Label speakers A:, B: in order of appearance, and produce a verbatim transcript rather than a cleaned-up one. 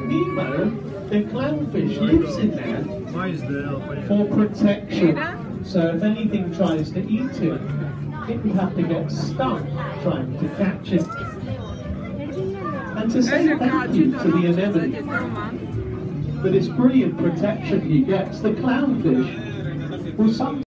A: Nemo, the clownfish, lives in there for protection. So if anything tries to eat him, it would have to get stung trying to catch him. And to say thank you to the anemone for this brilliant protection he gets, the clownfish will sometimes